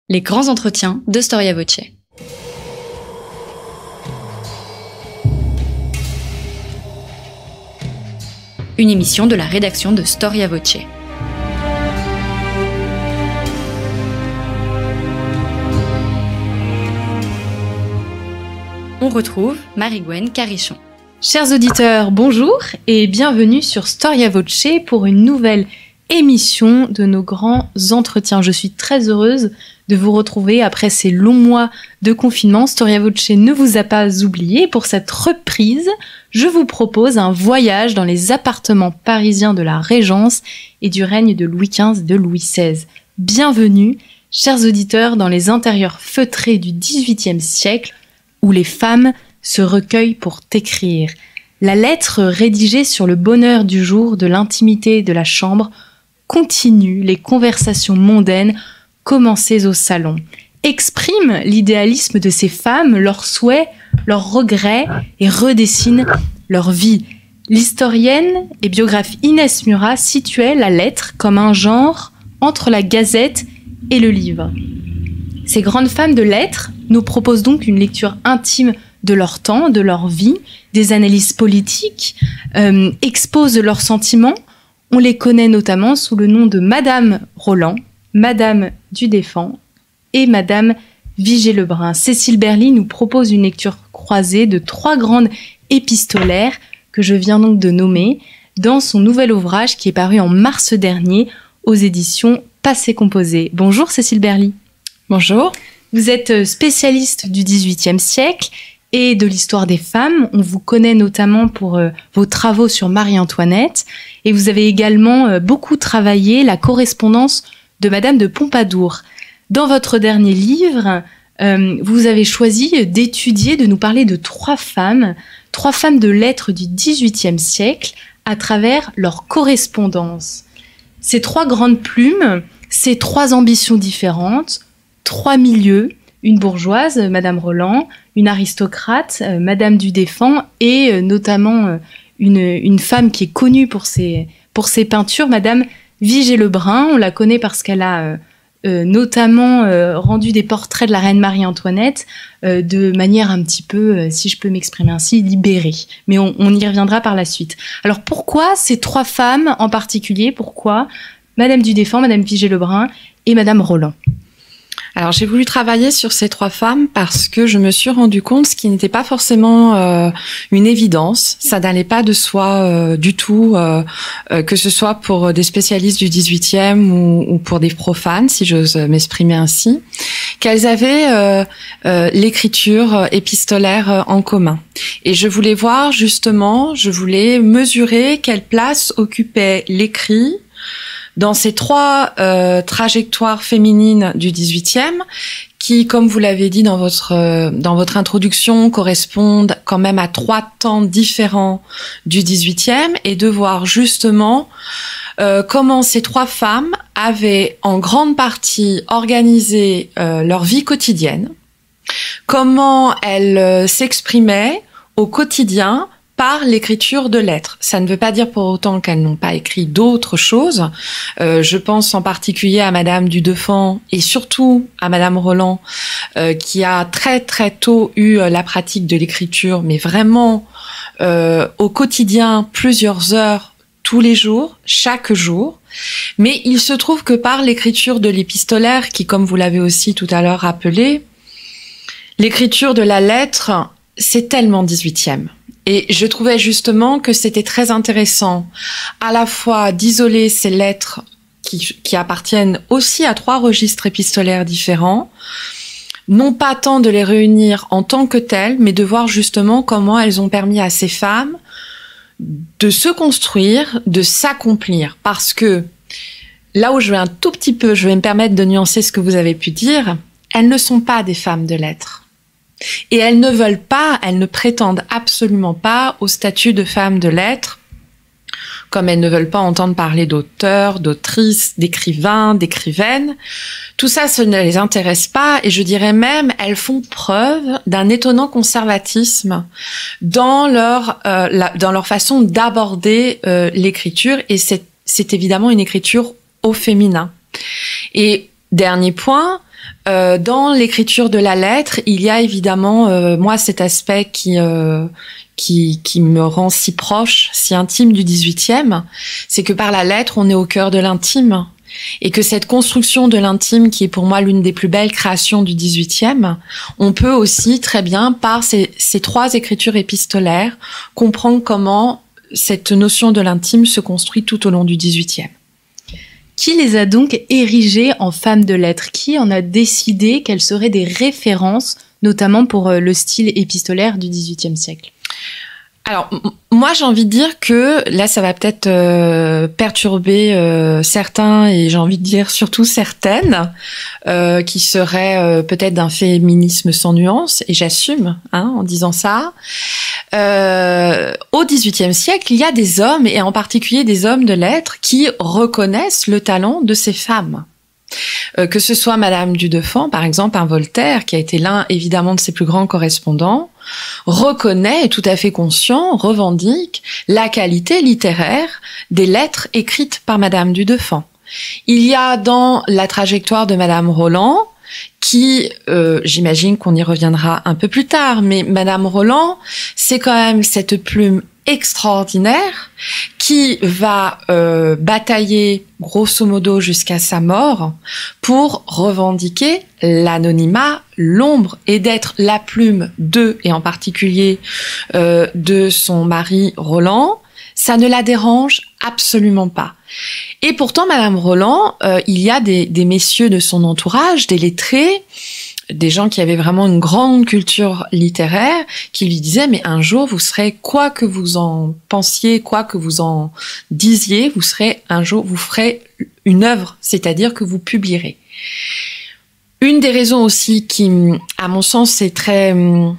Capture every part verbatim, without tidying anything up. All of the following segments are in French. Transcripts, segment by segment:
Les grands entretiens de Storia Voce. Une émission de la rédaction de Storia Voce. On retrouve Marie-Gwen Carichon. Chers auditeurs, bonjour et bienvenue sur Storia Voce pour une nouvelle émission de nos grands entretiens. Je suis très heureuse de vous retrouver après ces longs mois de confinement. Storia Voce ne vous a pas oublié. Pour cette reprise, je vous propose un voyage dans les appartements parisiens de la Régence et du règne de Louis quinze et de Louis seize. Bienvenue, chers auditeurs, dans les intérieurs feutrés du dix-huitième siècle où les femmes se recueillent pour t'écrire. La lettre rédigée sur le bonheur du jour, de l'intimité de la chambre, continue les conversations mondaines commencées au salon, exprime l'idéalisme de ces femmes, leurs souhaits, leurs regrets et redessine leur vie. L'historienne et biographe Inès Murat situait la lettre comme un genre entre la gazette et le livre. Ces grandes femmes de lettres nous proposent donc une lecture intime de leur temps, de leur vie, des analyses politiques, euh, exposent leurs sentiments. On les connaît notamment sous le nom de Madame Roland, Madame du Deffand et Madame Vigée-Lebrun. Cécile Berly nous propose une lecture croisée de trois grandes épistolaires que je viens donc de nommer dans son nouvel ouvrage qui est paru en mars dernier aux éditions Passé Composé. Bonjour Cécile Berly. Bonjour. Vous êtes spécialiste du dix-huitième siècle et de l'histoire des femmes. On vous connaît notamment pour euh, vos travaux sur Marie-Antoinette et vous avez également euh, beaucoup travaillé la correspondance de Madame de Pompadour. Dans votre dernier livre, euh, vous avez choisi d'étudier, de nous parler de trois femmes, trois femmes de lettres du dix-huitième siècle à travers leur correspondance. Ces trois grandes plumes, ces trois ambitions différentes, trois milieux, une bourgeoise, Madame Roland, une aristocrate, euh, Madame du Deffand, et euh, notamment euh, une, une femme qui est connue pour ses, pour ses peintures, Madame Vigée-Lebrun. On la connaît parce qu'elle a euh, euh, notamment euh, rendu des portraits de la reine Marie-Antoinette euh, de manière un petit peu, euh, si je peux m'exprimer ainsi, libérée. Mais on, on y reviendra par la suite. Alors pourquoi ces trois femmes en particulier? Pourquoi Madame du Deffand, Madame Vigée-Lebrun et Madame Roland? Alors j'ai voulu travailler sur ces trois femmes parce que je me suis rendu compte ce qui n'était pas forcément euh, une évidence, ça n'allait pas de soi euh, du tout, euh, euh, que ce soit pour des spécialistes du dix-huitième ou, ou pour des profanes, si j'ose m'exprimer ainsi, qu'elles avaient euh, euh, l'écriture épistolaire en commun. Et je voulais voir justement, je voulais mesurer quelle place occupait l'écrit dans ces trois euh, trajectoires féminines du dix-huitième, qui, comme vous l'avez dit dans votre euh, dans votre introduction, correspondent quand même à trois temps différents du dix-huitième, et de voir justement euh, comment ces trois femmes avaient en grande partie organisé euh, leur vie quotidienne, comment elles euh, s'exprimaient au quotidien par l'écriture de lettres. Ça ne veut pas dire pour autant qu'elles n'ont pas écrit d'autres choses. Euh, je pense en particulier à Madame du Deffand et surtout à Madame Roland, euh, qui a très très tôt eu la pratique de l'écriture, mais vraiment euh, au quotidien, plusieurs heures, tous les jours, chaque jour. Mais il se trouve que par l'écriture de l'épistolaire, qui, comme vous l'avez aussi tout à l'heure rappelé, l'écriture de la lettre, c'est tellement dix-huitième. Et je trouvais justement que c'était très intéressant à la fois d'isoler ces lettres qui, qui appartiennent aussi à trois registres épistolaires différents, non pas tant de les réunir en tant que telles, mais de voir justement comment elles ont permis à ces femmes de se construire, de s'accomplir. Parce que là où je vais un tout petit peu, je vais me permettre de nuancer ce que vous avez pu dire, elles ne sont pas des femmes de lettres. Et elles ne veulent pas, elles ne prétendent absolument pas au statut de femme de lettres, comme elles ne veulent pas entendre parler d'auteurs, d'autrices, d'écrivains, d'écrivaines. Tout ça, ça ne les intéresse pas, et je dirais même, elles font preuve d'un étonnant conservatisme dans leur euh, la, dans leur façon d'aborder euh, l'écriture, et c'est, c'est évidemment une écriture au féminin. Et dernier point, Euh, dans l'écriture de la lettre, il y a évidemment, euh, moi, cet aspect qui, euh, qui, qui me rend si proche, si intime du dix-huitième, c'est que par la lettre, on est au cœur de l'intime. Et que cette construction de l'intime, qui est pour moi l'une des plus belles créations du dix-huitième, on peut aussi très bien, par ces, ces trois écritures épistolaires, comprendre comment cette notion de l'intime se construit tout au long du dix-huitième. Qui les a donc érigées en femmes de lettres? Qui en a décidé qu'elles seraient des références, notamment pour le style épistolaire du dix-huitième siècle? Alors, m- moi, j'ai envie de dire que, là, ça va peut-être euh, perturber euh, certains, et j'ai envie de dire surtout certaines, euh, qui seraient euh, peut-être d'un féminisme sans nuance, et j'assume hein, en disant ça. Euh, au dix-huitième siècle, il y a des hommes, et en particulier des hommes de lettres, qui reconnaissent le talent de ces femmes. Euh, que ce soit Madame du Deffand, par exemple, un Voltaire, qui a été l'un, évidemment, de ses plus grands correspondants, reconnaît, est tout à fait conscient, revendique la qualité littéraire des lettres écrites par Madame du Deffand. Il y a dans la trajectoire de Madame Roland, qui, euh, j'imagine qu'on y reviendra un peu plus tard, mais Madame Roland, c'est quand même cette plume extraordinaire qui va euh, batailler grosso modo jusqu'à sa mort pour revendiquer l'anonymat, l'ombre, et d'être la plume de, et en particulier euh, de son mari Roland. Ça ne la dérange absolument pas. Et pourtant, Madame Roland, euh, il y a des, des messieurs de son entourage, des lettrés, des gens qui avaient vraiment une grande culture littéraire, qui lui disaient, mais un jour, vous serez, quoi que vous en pensiez, quoi que vous en disiez, vous serez, un jour, vous ferez une œuvre, c'est-à-dire que vous publierez. Une des raisons aussi qui, à mon sens, est très...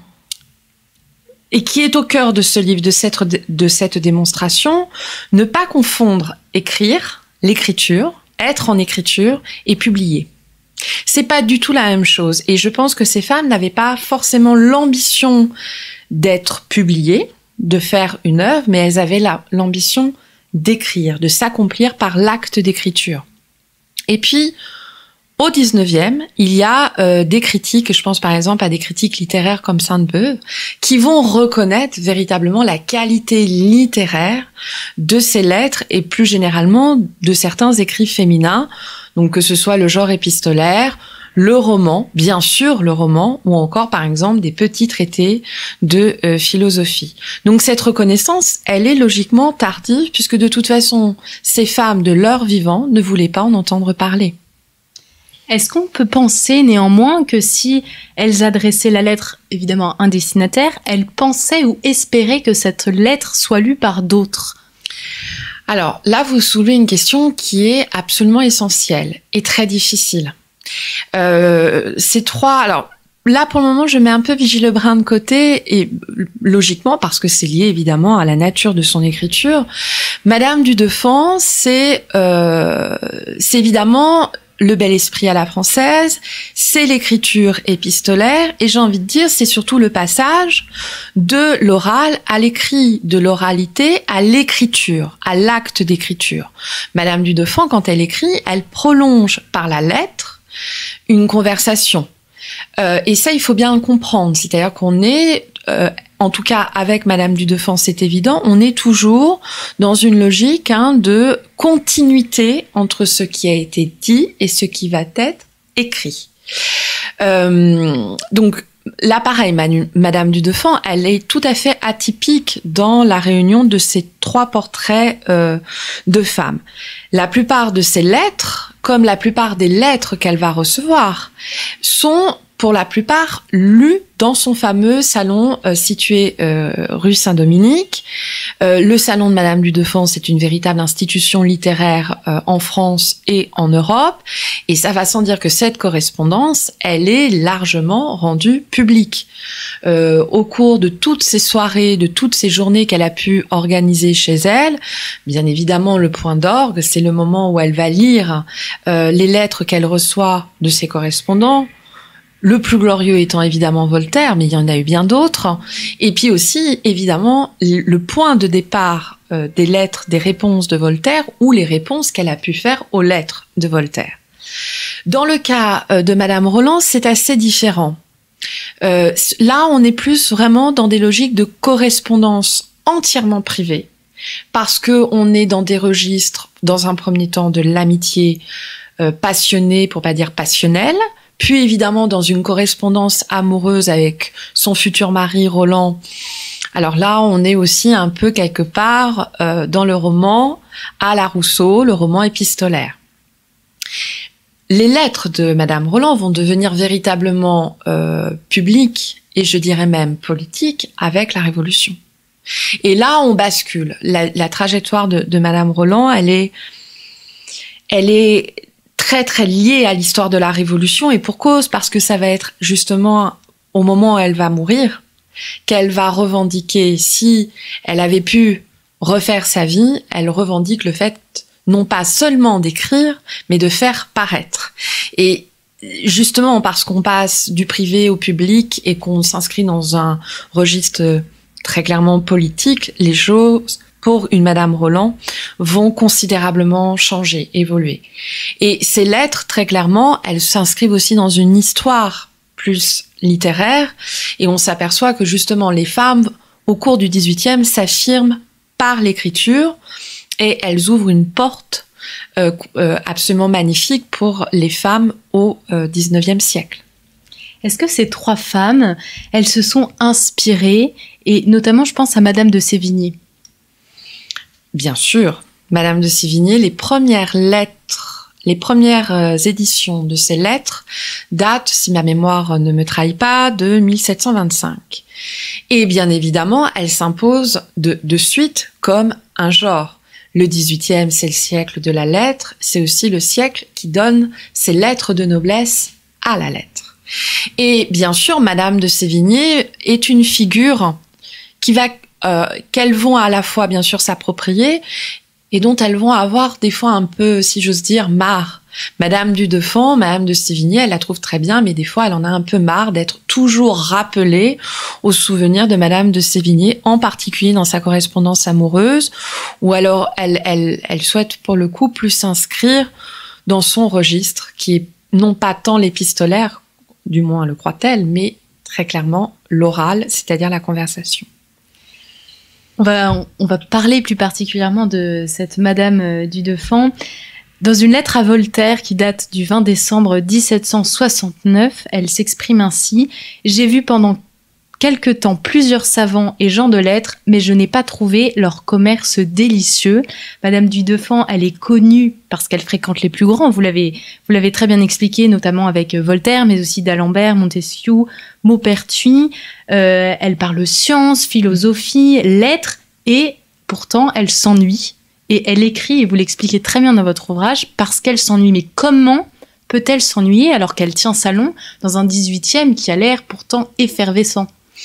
et qui est au cœur de ce livre, de cette, de cette démonstration, ne pas confondre écrire, l'écriture, être en écriture et publier. C'est pas du tout la même chose. Et je pense que ces femmes n'avaient pas forcément l'ambition d'être publiées, de faire une œuvre, mais elles avaient la, l'ambition d'écrire, de s'accomplir par l'acte d'écriture. Et puis, au dix-neuvième, il y a euh, des critiques, je pense par exemple à des critiques littéraires comme Sainte-Beuve, qui vont reconnaître véritablement la qualité littéraire de ces lettres et plus généralement de certains écrits féminins, donc que ce soit le genre épistolaire, le roman, bien sûr le roman, ou encore par exemple des petits traités de euh, philosophie. Donc cette reconnaissance, elle est logiquement tardive, puisque de toute façon, ces femmes de leur vivant ne voulaient pas en entendre parler. Est-ce qu'on peut penser néanmoins que si elles adressaient la lettre, évidemment, à un destinataire, elles pensaient ou espéraient que cette lettre soit lue par d'autres? Alors là, vous soulevez une question qui est absolument essentielle et très difficile. Euh, ces trois... Alors là, pour le moment, je mets un peu Vigie Lebrun de côté, et logiquement, parce que c'est lié évidemment à la nature de son écriture. Madame du Deffand, c'est, euh, c'est évidemment... le bel esprit à la française, c'est l'écriture épistolaire, et j'ai envie de dire, c'est surtout le passage de l'oral à l'écrit, de l'oralité à l'écriture, à l'acte d'écriture. Madame du Deffand, quand elle écrit, elle prolonge par la lettre une conversation. Euh, et ça, il faut bien le comprendre, c'est-à-dire qu'on est... Euh, en tout cas, avec Madame du Deffand, c'est évident, on est toujours dans une logique hein, de continuité entre ce qui a été dit et ce qui va être écrit. Euh, donc, là, pareil, Manu, Madame du Deffand, elle est tout à fait atypique dans la réunion de ces trois portraits euh, de femmes. La plupart de ces lettres, comme la plupart des lettres qu'elle va recevoir, sont pour la plupart lues dans son fameux salon euh, situé euh, rue Saint-Dominique. Euh, le salon de Madame du Deffand, c'est une véritable institution littéraire euh, en France et en Europe. Et ça va sans dire que cette correspondance, elle est largement rendue publique. Euh, au cours de toutes ces soirées, de toutes ces journées qu'elle a pu organiser chez elle, bien évidemment, le point d'orgue, c'est le moment où elle va lire euh, les lettres qu'elle reçoit de ses correspondants. Le plus glorieux étant évidemment Voltaire, mais il y en a eu bien d'autres. Et puis aussi, évidemment, le point de départ euh, des lettres, des réponses de Voltaire, ou les réponses qu'elle a pu faire aux lettres de Voltaire. Dans le cas de Madame Roland, c'est assez différent. Euh, là, on est plus vraiment dans des logiques de correspondance entièrement privée, parce que on est dans des registres, dans un premier temps, de l'amitié euh, passionnée, pour pas dire passionnelle, puis évidemment dans une correspondance amoureuse avec son futur mari Roland. Alors là, on est aussi un peu quelque part euh, dans le roman à la Rousseau, le roman épistolaire. Les lettres de Madame Roland vont devenir véritablement euh, publiques et je dirais même politiques avec la Révolution. Et là, on bascule. La, la trajectoire de, de Madame Roland, elle est, elle est très très liée à l'histoire de la Révolution et pour cause, parce que ça va être justement au moment où elle va mourir qu'elle va revendiquer, si elle avait pu refaire sa vie, elle revendique le fait non pas seulement d'écrire, mais de faire paraître. Et justement, parce qu'on passe du privé au public et qu'on s'inscrit dans un registre très clairement politique, les choses, pour une Madame Roland, vont considérablement changer, évoluer. Et ces lettres, très clairement, elles s'inscrivent aussi dans une histoire plus littéraire, et on s'aperçoit que justement les femmes, au cours du dix-huitième, s'affirment par l'écriture, et elles ouvrent une porte euh, euh, absolument magnifique pour les femmes au euh, dix-neuvième siècle. Est-ce que ces trois femmes, elles se sont inspirées, et notamment je pense à Madame de Sévigné? Bien sûr, Madame de Sévigné, les premières lettres, les premières euh, éditions de ces lettres datent, si ma mémoire ne me trahit pas, de mille sept cent vingt-cinq. Et bien évidemment, elles s'imposent de, de suite comme un genre. Le dix-huitième, c'est le siècle de la lettre, c'est aussi le siècle qui donne ses lettres de noblesse à la lettre. Et bien sûr, Madame de Sévigné est une figure qui va, euh, qu'elles vont à la fois bien sûr s'approprier et dont elles vont avoir des fois un peu, si j'ose dire, marre. Madame du Deffand, Madame de Sévigné, elle la trouve très bien, mais des fois elle en a un peu marre d'être toujours rappelée au souvenir de Madame de Sévigné, en particulier dans sa correspondance amoureuse, ou alors elle, elle, elle souhaite pour le coup plus s'inscrire dans son registre, qui est non pas tant l'épistolaire, du moins le croit-elle, mais très clairement l'oral, c'est-à-dire la conversation. On va, on va parler plus particulièrement de cette Madame du Deffand. Dans une lettre à Voltaire qui date du vingt décembre dix-sept cent soixante-neuf, elle s'exprime ainsi « J'ai vu pendant quelque temps plusieurs savants et gens de lettres, mais je n'ai pas trouvé leur commerce délicieux. » Madame du Deffand, elle est connue parce qu'elle fréquente les plus grands, vous l'avez, vous l'avez très bien expliqué, notamment avec Voltaire, mais aussi d'Alembert, Montesquieu, Maupertuis. Euh, elle parle sciences, philosophie, lettres, et pourtant elle s'ennuie. Et elle écrit, et vous l'expliquez très bien dans votre ouvrage, parce qu'elle s'ennuie. Mais comment peut-elle s'ennuyer alors qu'elle tient salon dans un dix-huitième qui a l'air pourtant effervescent?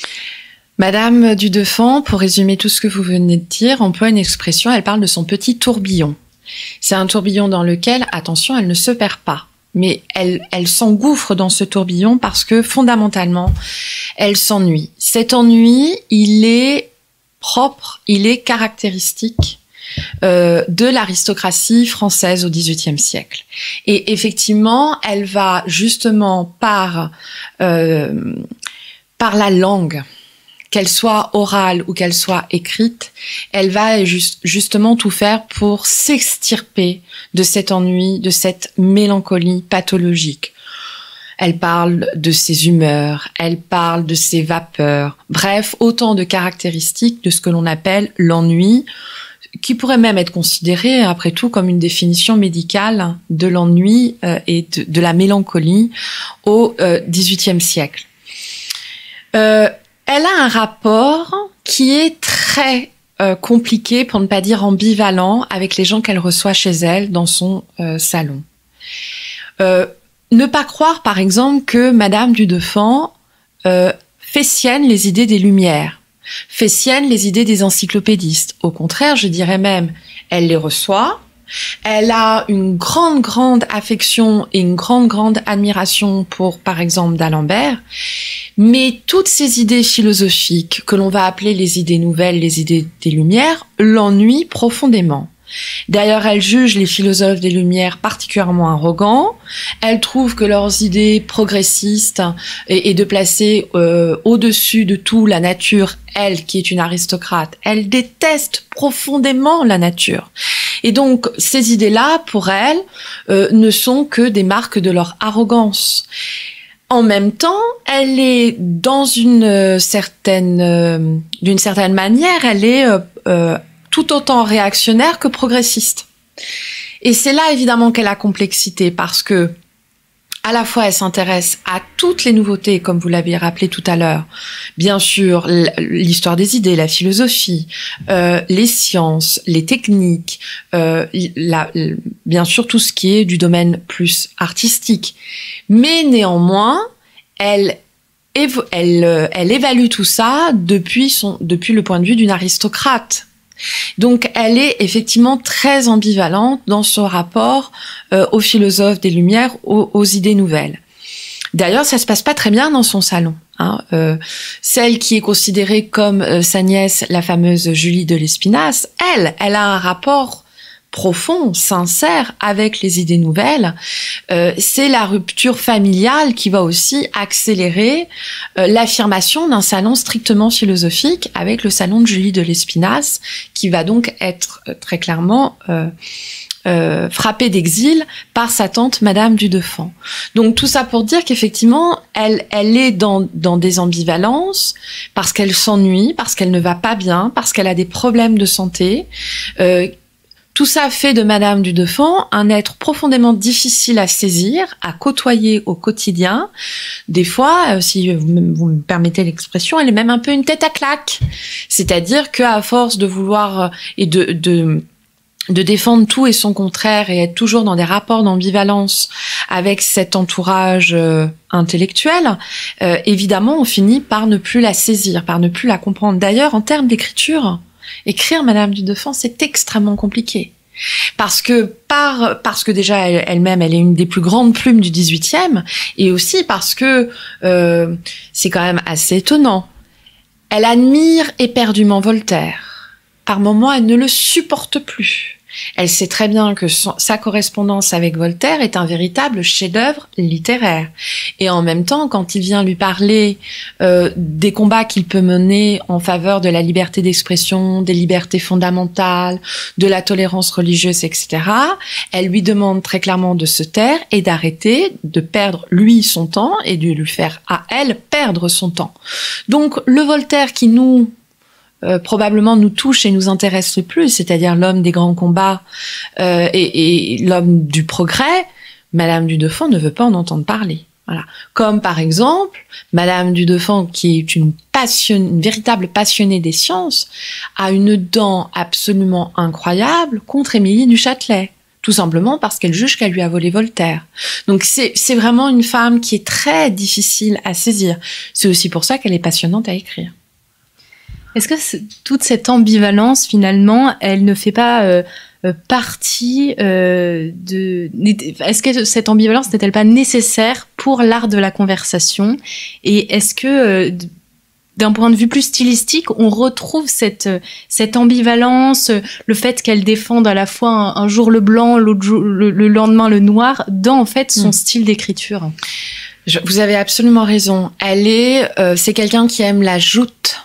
Madame du Deffand, pour résumer tout ce que vous venez de dire, emploie une expression, elle parle de son petit tourbillon. C'est un tourbillon dans lequel, attention, elle ne se perd pas. Mais elle, elle s'engouffre dans ce tourbillon parce que, fondamentalement, elle s'ennuie. Cet ennui, il est propre, il est caractéristique Euh, de l'aristocratie française au dix-huitième siècle. Et effectivement, elle va justement par euh, par la langue, qu'elle soit orale ou qu'elle soit écrite, elle va juste, justement tout faire pour s'extirper de cet ennui, de cette mélancolie pathologique. Elle parle de ses humeurs, elle parle de ses vapeurs, bref, autant de caractéristiques de ce que l'on appelle l'ennui, qui pourrait même être considéré, après tout, comme une définition médicale de l'ennui euh, et de, de la mélancolie au euh, dix-huitième siècle. Euh, elle a un rapport qui est très euh, compliqué, pour ne pas dire ambivalent, avec les gens qu'elle reçoit chez elle dans son euh, salon. Euh, ne pas croire, par exemple, que Madame du Deffand euh, fait sienne les idées des Lumières, fait sienne les idées des encyclopédistes. Au contraire, je dirais même, elle les reçoit, elle a une grande, grande affection et une grande, grande admiration pour, par exemple, d'Alembert, mais toutes ces idées philosophiques, que l'on va appeler les idées nouvelles, les idées des Lumières, l'ennuient profondément. D'ailleurs, elle juge les philosophes des Lumières particulièrement arrogants. Elle trouve que leurs idées progressistes et, et de placer euh, au-dessus de tout la nature, elle qui est une aristocrate, elle déteste profondément la nature. Et donc, ces idées-là, pour elle, euh, ne sont que des marques de leur arrogance. En même temps, elle est dans une certaine, euh, d'une certaine manière, elle est euh, euh, tout autant réactionnaire que progressiste. Et c'est là évidemment qu'est la complexité, parce que à la fois elle s'intéresse à toutes les nouveautés, comme vous l'avez rappelé tout à l'heure, bien sûr l'histoire des idées, la philosophie, euh, les sciences, les techniques, euh, la, bien sûr tout ce qui est du domaine plus artistique, mais néanmoins elle elle, elle évalue tout ça depuis son depuis le point de vue d'une aristocrate. Donc, elle est effectivement très ambivalente dans son rapport euh, aux philosophes des Lumières, aux, aux idées nouvelles. D'ailleurs, ça se passe pas très bien dans son salon. Hein. Euh, celle qui est considérée comme euh, sa nièce, la fameuse Julie de Lespinasse, elle, elle a un rapport profond, sincère avec les idées nouvelles. Euh, c'est la rupture familiale qui va aussi accélérer euh, l'affirmation d'un salon strictement philosophique avec le salon de Julie de Lespinasse, qui va donc être euh, très clairement euh, euh, frappé d'exil par sa tante Madame du Deffand. Donc tout ça pour dire qu'effectivement, elle, elle est dans, dans des ambivalences parce qu'elle s'ennuie, parce qu'elle ne va pas bien, parce qu'elle a des problèmes de santé. Euh, Tout ça fait de Madame du Deffand un être profondément difficile à saisir, à côtoyer au quotidien. Des fois, si vous me permettez l'expression, elle est même un peu une tête à claque. C'est-à-dire qu'à force de vouloir et de, de, de défendre tout et son contraire et être toujours dans des rapports d'ambivalence avec cet entourage euh, intellectuel, euh, évidemment, on finit par ne plus la saisir, par ne plus la comprendre. D'ailleurs, en termes d'écriture, écrire Madame du Deffand, c'est extrêmement compliqué. Parce que, par, parce que déjà, elle, elle-même, elle est une des plus grandes plumes du dix-huitième, et aussi parce que, euh, c'est quand même assez étonnant. Elle admire éperdument Voltaire. Par moments, elle ne le supporte plus. Elle sait très bien que son, sa correspondance avec Voltaire est un véritable chef-d'œuvre littéraire. Et en même temps, quand il vient lui parler euh, des combats qu'il peut mener en faveur de la liberté d'expression, des libertés fondamentales, de la tolérance religieuse, et cetera, elle lui demande très clairement de se taire et d'arrêter de perdre, lui, son temps et de lui faire à elle perdre son temps. Donc, le Voltaire qui nous... Euh, probablement nous touche et nous intéresse le plus, c'est-à-dire l'homme des grands combats euh, et, et l'homme du progrès, Madame du Deffand ne veut pas en entendre parler. Voilà. Comme par exemple, Madame du Deffand, qui est une passionne, une véritable passionnée des sciences, a une dent absolument incroyable contre Émilie du Châtelet. Tout simplement parce qu'elle juge qu'elle lui a volé Voltaire. Donc c'est, c'est vraiment une femme qui est très difficile à saisir. C'est aussi pour ça qu'elle est passionnante à écrire. Est-ce que toute cette ambivalence, finalement, elle ne fait pas euh, partie euh, de... Est-ce que cette ambivalence n'est-elle pas nécessaire pour l'art de la conversation ? Et est-ce que, euh, d'un point de vue plus stylistique, on retrouve cette, cette ambivalence, le fait qu'elle défende à la fois un, un jour le blanc, l'autre jour, le, le lendemain le noir, dans en fait son mmh. style d'écriture ? Je, vous avez absolument raison. Elle est, euh, c'est quelqu'un qui aime la joute.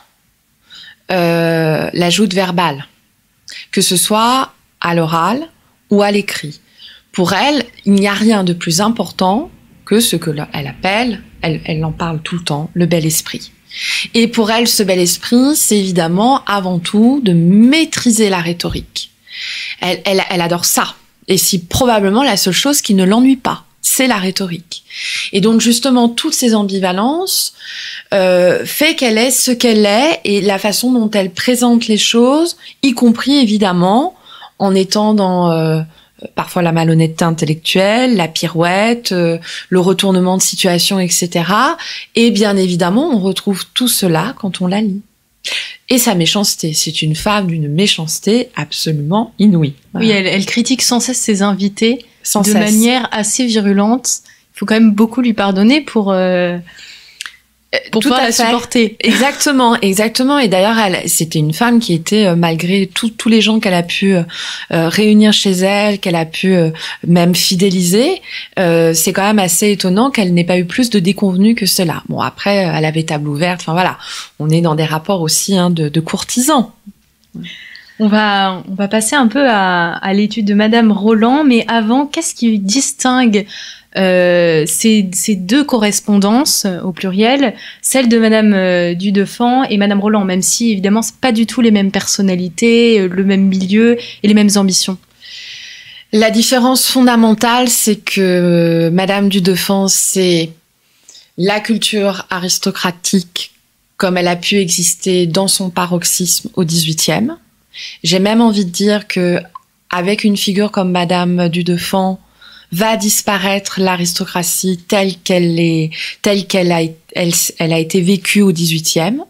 Euh, la joute verbale, que ce soit à l'oral ou à l'écrit. Pour elle, il n'y a rien de plus important que ce que elle appelle, elle, elle en parle tout le temps, le bel esprit. Et pour elle, ce bel esprit, c'est évidemment avant tout de maîtriser la rhétorique. Elle, elle, elle adore ça. Et c'est probablement la seule chose qui ne l'ennuie pas. C'est la rhétorique. Et donc justement, toutes ces ambivalences euh, fait qu'elle est ce qu'elle est et la façon dont elle présente les choses, y compris évidemment en étant dans euh, parfois la malhonnêteté intellectuelle, la pirouette, euh, le retournement de situation, et cetera. Et bien évidemment, on retrouve tout cela quand on la lit. Et sa méchanceté, c'est une femme d'une méchanceté absolument inouïe. Voilà. Oui, elle, elle critique sans cesse ses invités sans de cesse. manière assez virulente. Il faut quand même beaucoup lui pardonner pour... Euh... pour Tout pouvoir à la fait. supporter. Exactement, exactement. Et d'ailleurs, elle, c'était une femme qui était, euh, malgré tout, tous les gens qu'elle a pu euh, réunir chez elle, qu'elle a pu euh, même fidéliser, euh, c'est quand même assez étonnant qu'elle n'ait pas eu plus de déconvenues que cela. Bon, après, elle avait table ouverte. Enfin voilà, on est dans des rapports aussi hein, de, de courtisans. On va, on va passer un peu à, à l'étude de Madame Roland, mais avant, qu'est-ce qui distingue euh, ces, ces deux correspondances euh, au pluriel, celle de Madame euh, Dudefant et Madame Roland, même si évidemment c'est pas du tout les mêmes personnalités, euh, le même milieu et les mêmes ambitions. La différence fondamentale, c'est que Madame Dudefant, c'est la culture aristocratique comme elle a pu exister dans son paroxysme au dix-huitième. J'ai même envie de dire que avec une figure comme Madame Dudefant, va disparaître l'aristocratie telle qu'elle est, telle qu'elle a, elle, elle a été vécue au dix-huitième.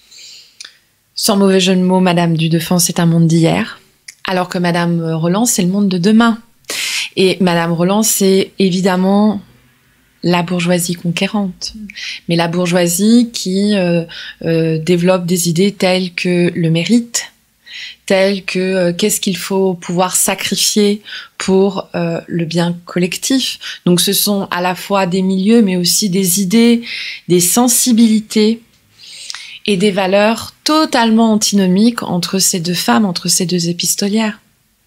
Sans mauvais jeu de mots, Madame Dudefant, c'est un monde d'hier, alors que Madame Roland, c'est le monde de demain. Et Madame Roland, c'est évidemment la bourgeoisie conquérante, mais la bourgeoisie qui euh, euh, développe des idées telles que le mérite, telles que euh, qu'est-ce qu'il faut pouvoir sacrifier pour euh, le bien collectif. Donc ce sont à la fois des milieux, mais aussi des idées, des sensibilités et des valeurs totalement antinomiques entre ces deux femmes, entre ces deux épistolières.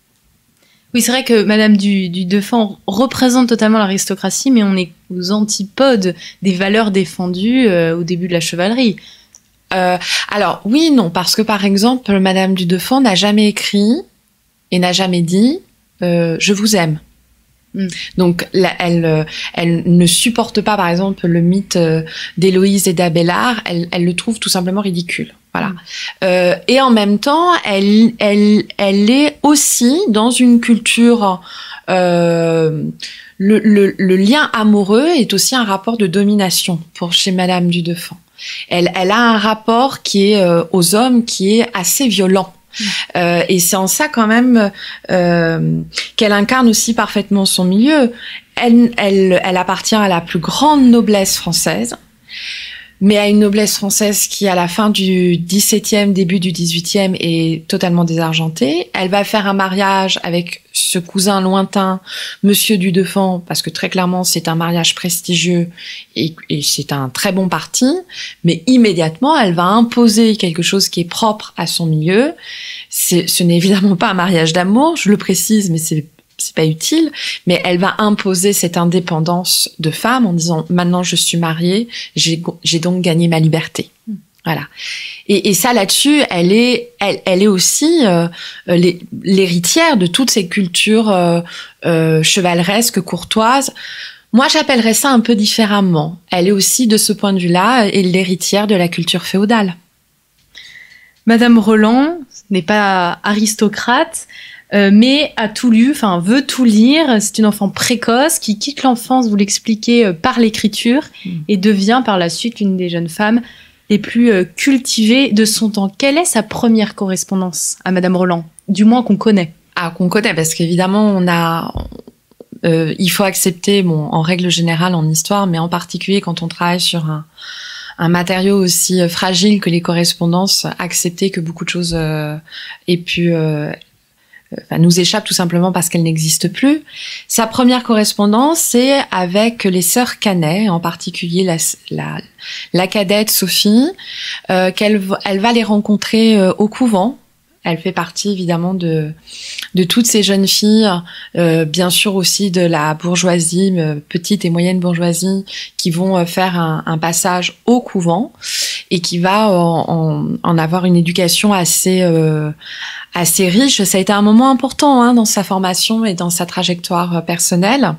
Oui, c'est vrai que Madame du, du Deffand représente totalement l'aristocratie, mais on est aux antipodes des valeurs défendues euh, au début de la chevalerie. Euh, alors oui, non, parce que par exemple, Madame du Deffand n'a jamais écrit et n'a jamais dit euh, « je vous aime ». Mm. Donc, la, elle, elle ne supporte pas, par exemple, le mythe euh, d'Héloïse et d'Abélard. Elle, elle le trouve tout simplement ridicule. Voilà. Mm. Euh, et en même temps, elle, elle, elle est aussi dans une culture. Euh, le, le, le lien amoureux est aussi un rapport de domination pour chez Madame du Deffand. Elle, elle a un rapport qui est euh, aux hommes qui est assez violent. Mmh. Euh, et c'est en ça quand même euh, qu'elle incarne aussi parfaitement son milieu. Elle, elle, elle appartient à la plus grande noblesse française, mais à une noblesse française qui, à la fin du dix-septième, début du dix-huitième, est totalement désargentée. Elle va faire un mariage avec ce cousin lointain, Monsieur du Deffand, parce que très clairement, c'est un mariage prestigieux et, et c'est un très bon parti. Mais immédiatement, elle va imposer quelque chose qui est propre à son milieu. C'est, ce n'est évidemment pas un mariage d'amour, je le précise, mais c'est c'est pas utile, mais elle va imposer cette indépendance de femme en disant maintenant je suis mariée, j'ai, j'ai donc gagné ma liberté. Mmh. Voilà. Et, et ça là-dessus, elle est, elle, elle est aussi euh, l'héritière de toutes ces cultures euh, euh, chevaleresques, courtoises. Moi, j'appellerais ça un peu différemment. Elle est aussi, de ce point de vue-là, l'héritière de la culture féodale. Madame Roland n'est pas aristocrate. Euh, mais a tout lu, enfin veut tout lire. C'est une enfant précoce qui quitte l'enfance, vous l'expliquez, euh, par l'écriture mmh. et devient par la suite l'une des jeunes femmes les plus euh, cultivées de son temps. Quelle est sa première correspondance à Madame Roland, du moins qu'on connaît? Ah, qu'on connaît, parce qu'évidemment on a, euh, il faut accepter, bon, en règle générale en histoire, mais en particulier quand on travaille sur un un matériau aussi fragile que les correspondances, accepter que beaucoup de choses euh, aient pu euh, Enfin, nous échappe tout simplement parce qu'elle n'existe plus. Sa première correspondance, c'est avec les sœurs Canet, en particulier la, la, la cadette Sophie, euh, qu'elle elle va les rencontrer euh, au couvent. Elle fait partie évidemment de, de toutes ces jeunes filles, euh, bien sûr aussi de la bourgeoisie, euh, petite et moyenne bourgeoisie, qui vont euh, faire un, un passage au couvent et qui va en, en, en avoir une éducation assez euh, assez riche. Ça a été un moment important hein, dans sa formation et dans sa trajectoire personnelle.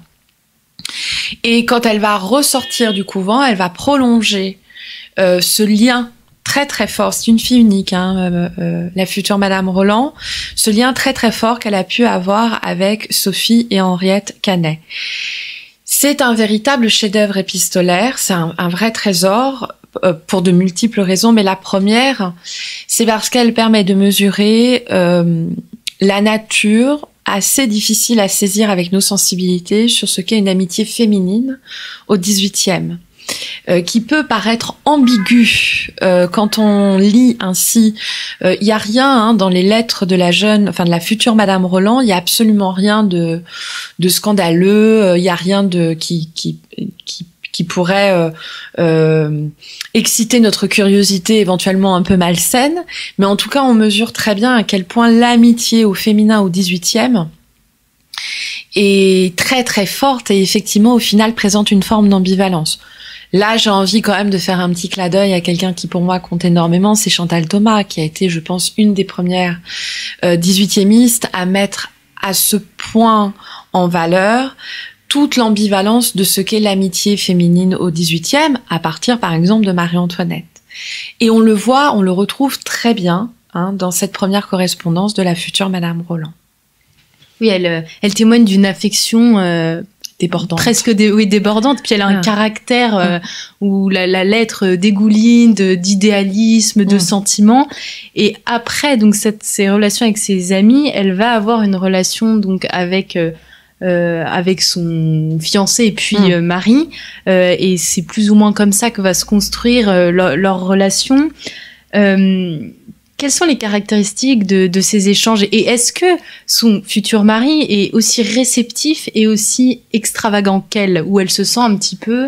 Et quand elle va ressortir du couvent, elle va prolonger euh, ce lien très très fort, c'est une fille unique, hein, euh, euh, la future Madame Roland, ce lien très très fort qu'elle a pu avoir avec Sophie et Henriette Canet. C'est un véritable chef-d'œuvre épistolaire, c'est un, un vrai trésor euh, pour de multiples raisons, mais la première, c'est parce qu'elle permet de mesurer euh, la nature assez difficile à saisir avec nos sensibilités sur ce qu'est une amitié féminine au dix-huitième. euh, qui peut paraître ambigu euh, quand on lit ainsi. Il euh, y a rien hein, dans les lettres de la jeune, enfin de la future Madame Roland. Il y a absolument rien de de scandaleux. Il y a rien de qui qui qui qui pourrait euh, euh, exciter notre curiosité éventuellement un peu malsaine. Mais en tout cas, on mesure très bien à quel point l'amitié au féminin au dix-huitième est très très forte et effectivement au final présente une forme d'ambivalence. Là, j'ai envie quand même de faire un petit clin d'œil à quelqu'un qui pour moi compte énormément, c'est Chantal Thomas, qui a été, je pense, une des premières euh, dix-huitiémistes à mettre à ce point en valeur toute l'ambivalence de ce qu'est l'amitié féminine au dix-huitième, à partir par exemple de Marie-Antoinette. Et on le voit, on le retrouve très bien hein, dans cette première correspondance de la future Madame Roland. Oui, elle, elle témoigne d'une affection euh, débordante, presque dé, oui, débordante. Puis elle a un ah. caractère euh, ah. où la, la lettre dégouline de, d'idéalisme, de ah. sentiments. Et après, donc cette, ces relations avec ses amis, elle va avoir une relation donc avec euh, euh, avec son fiancé et puis ah. euh, mari. Euh, et c'est plus ou moins comme ça que va se construire euh, leur, leur relation. Euh, Quelles sont les caractéristiques de, de ces échanges et est-ce que son futur mari est aussi réceptif et aussi extravagant qu'elle, où elle se sent un petit peu,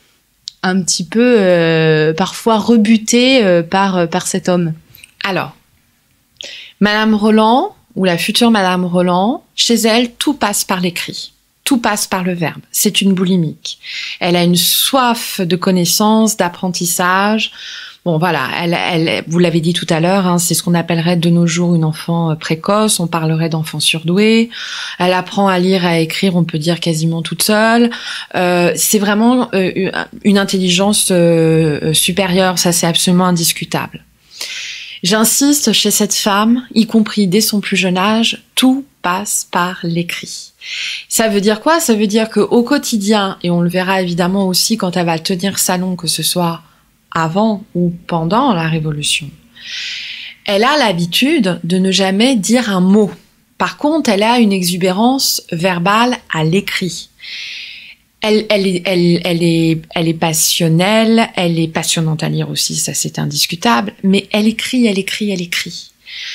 un petit peu euh, parfois rebutée euh, par par cet homme? Alors, Madame Roland ou la future Madame Roland, chez elle, tout passe par l'écrit. Tout passe par le verbe. C'est une boulimique. Elle a une soif de connaissance, d'apprentissage. Bon, voilà, elle, elle, vous l'avez dit tout à l'heure, hein, c'est ce qu'on appellerait de nos jours une enfant précoce. On parlerait d'enfant surdoué. Elle apprend à lire, à écrire, on peut dire quasiment toute seule. Euh, c'est vraiment euh, une intelligence euh, supérieure, ça c'est absolument indiscutable. J'insiste, chez cette femme, y compris dès son plus jeune âge, tout passe par l'écrit. Ça veut dire quoi? Ça veut dire qu'au quotidien, et on le verra évidemment aussi quand elle va tenir salon, que ce soit avant ou pendant la Révolution, elle a l'habitude de ne jamais dire un mot. Par contre, elle a une exubérance verbale à l'écrit. Elle, elle, est, elle, elle, est, elle est passionnelle, elle est passionnante à lire aussi, ça c'est indiscutable, mais elle écrit, elle écrit, elle écrit.